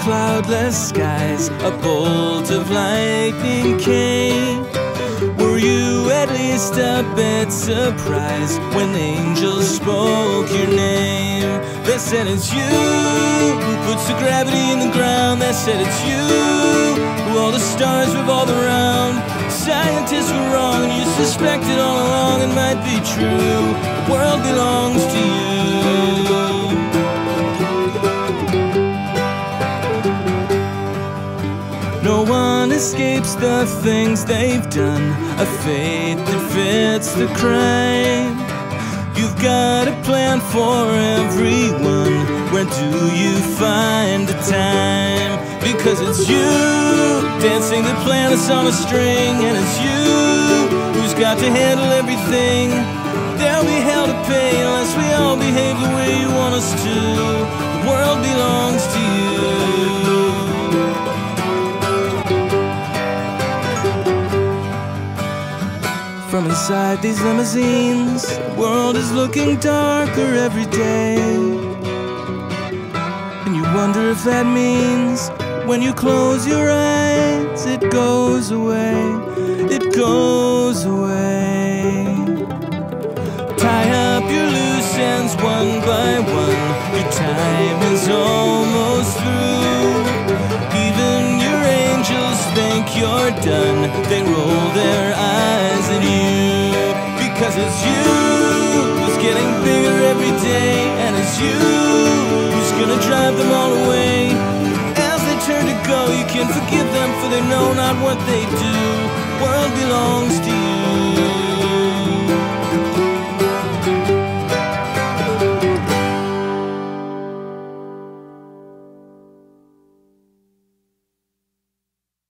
cloudless skies, a bolt of lightning came. Were you at least a bit surprised when angels spoke your name? They said it's you who puts the gravity in the ground. They said it's you who all the stars revolve around. Scientists were wrong and you suspected all along it might be true. The world belongs to you. No one escapes the things they've done, a fate that fits the crime. You've got a plan for everyone. Where do you find the time? Because it's you dancing the planets on a string, and it's you who's got to handle everything. There'll be hell to pay unless we all behave the way you want us to. The world belongs to you. From inside these limousines, the world is looking darker every day. And you wonder if that means when you close your eyes, it goes away, it goes away. Tie up your loose ends one by one, your time is almost through. Even your angels think you're done, they roll their eyes at you. Because it's you who's getting bigger every day, and it's you who's gonna drive them all away. As they turn to go, you can forgive them, for they know not what they do. The world belongs to you.